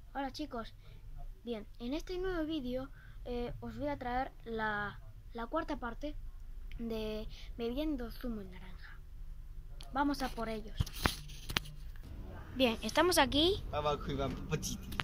Hola chicos, bien, en este nuevo vídeo os voy a traer la cuarta parte de bebiendo zumo de naranja. Vamos a por ellos. Bien, estamos aquí